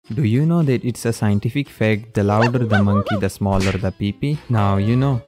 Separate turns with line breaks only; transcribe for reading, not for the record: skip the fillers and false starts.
Do you know that it's a scientific fact, the louder the monkey, the smaller the pee-pee? Now you know.